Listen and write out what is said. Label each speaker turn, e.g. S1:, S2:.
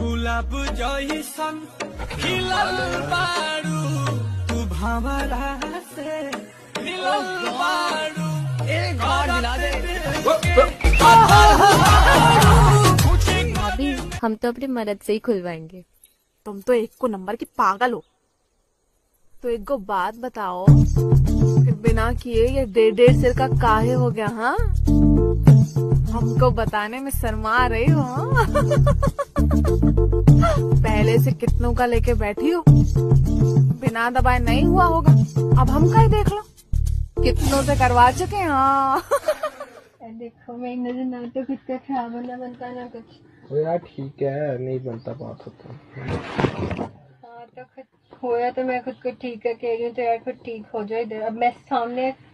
S1: गुलाब जइसन खिलल बारू तू भंवरा से मिलल बारू एक बार मिला दे।
S2: भाभी हम तो अपनी मदद से ही खुलवाएंगे।
S3: तुम तो एक को नंबर की पागल हो। तो एक को बात बताओ, फिर बिना किए ये 1.5 सिर का काहे हो गया? हाँ, हमको बताने में शर्मा रही हो? हाँ? पहले से कितनों का लेके बैठी हो, बिना दबाए नहीं हुआ होगा। अब हम का ही देख लो, कितनों से करवा चुके हैं। हाँ
S2: देखो मैं नजर ना तो खुद का खराब होना बनता ना कुछ।
S4: ओ यार ठीक है, नहीं बनता बात होता।
S2: हाँ तो खुद होया तो मैं खुद को ठीक है कह रही हूँ, तो यार खुद ठीक हो जाए। अब मैं सामने